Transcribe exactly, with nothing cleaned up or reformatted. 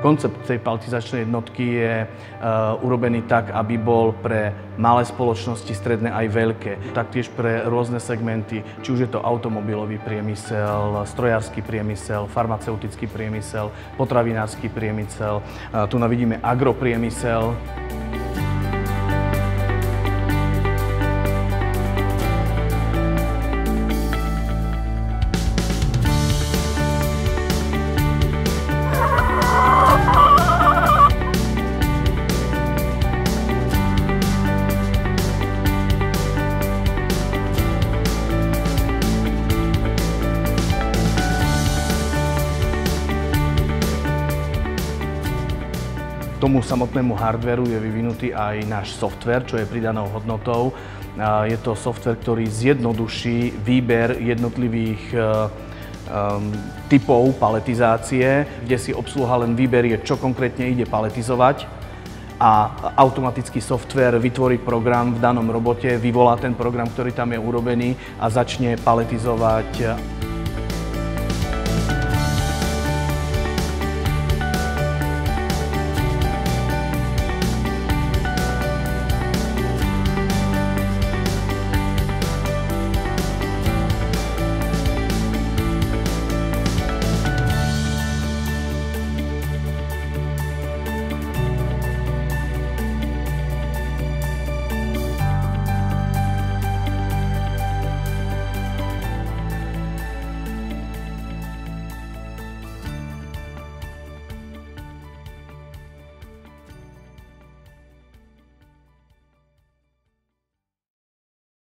Koncept tej paletizačnej jednotky je uh, urobený tak, aby bol pre malé spoločnosti, stredné aj veľké. Taktiež pre rôzne segmenty, či už je to automobilový priemysel, strojársky priemysel, farmaceutický priemysel, potravinársky priemysel. Uh, tu vidíme agropriemysel. Tomu samotnému hardvéru je vyvinutý aj náš software, čo je pridanou hodnotou. Je to software, ktorý zjednoduší výber jednotlivých typov paletizácie, kde si obsluha len vyberie, čo konkrétne ide paletizovať a automatický software vytvorí program v danom robote, vyvolá ten program, ktorý tam je urobený a začne paletizovať.